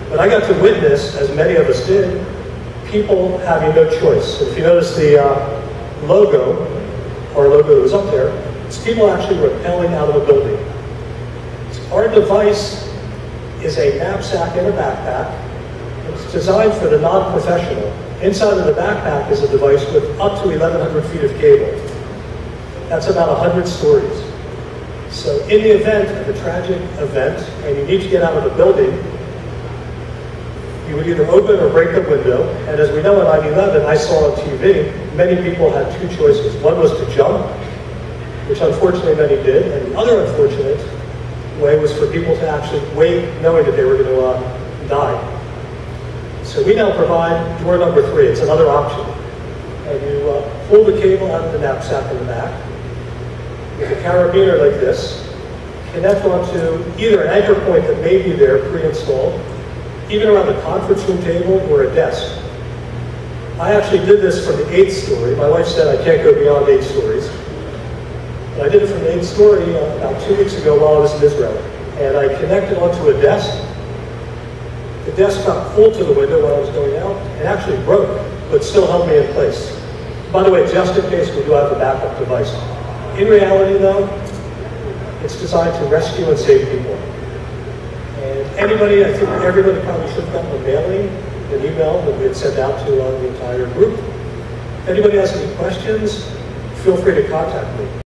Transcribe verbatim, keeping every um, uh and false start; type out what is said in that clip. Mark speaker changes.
Speaker 1: But I got to witness, as many of us did, people having no choice. If you notice the uh, logo, our logo that was up there, it's people actually rappelling out of a building. So our device is a knapsack and a backpack. It's designed for the non-professional. Inside of the backpack is a device with up to eleven hundred feet of cable. That's about one hundred stories. So in the event of a tragic event, and you need to get out of a building, you would either open or break the window. And as we know on nine eleven, I saw on T V, many people had two choices. One was to jump, which unfortunately many did, and the other unfortunate way was for people to actually wait knowing that they were going to uh, die. So we now provide door number three. It's another option. And you uh, pull the cable out of the knapsack in the back with a carabiner like this, connect onto either an anchor point that may be there pre-installed, even around a conference room table or a desk. I actually did this from the eighth story. My wife said I can't go beyond eight stories. But I did it from the eighth story uh, about two weeks ago while I was in Israel. And I connected onto a desk. The desk got pulled to the window while I was going out and actually broke, but still held me in place. By the way, just in case we do have a backup device. In reality though, it's designed to rescue and save people. And anybody, I think everybody probably should have gotten a mailing, an email that we had sent out to uh, the entire group. If anybody has any questions, feel free to contact me.